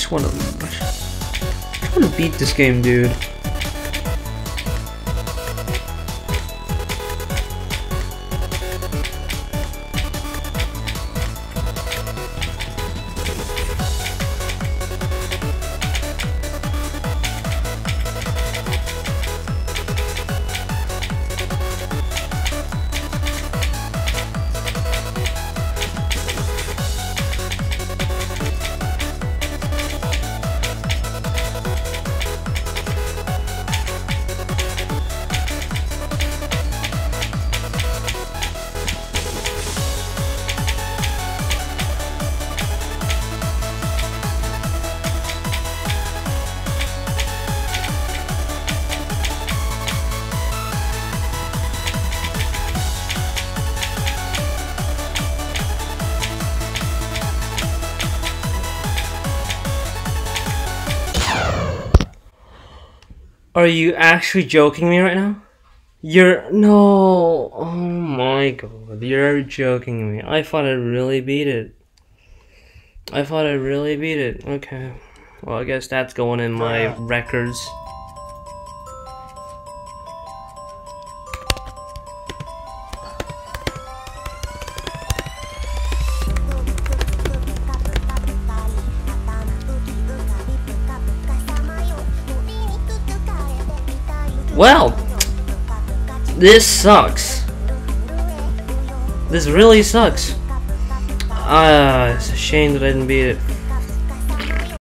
just wanna beat this game, dude. Are you actually joking me right now? No. Oh my god, you're joking me. I thought I really beat it. Okay. Well, I guess that's going in my records. Well, this sucks. This really sucks. It's a shame that I didn't beat it.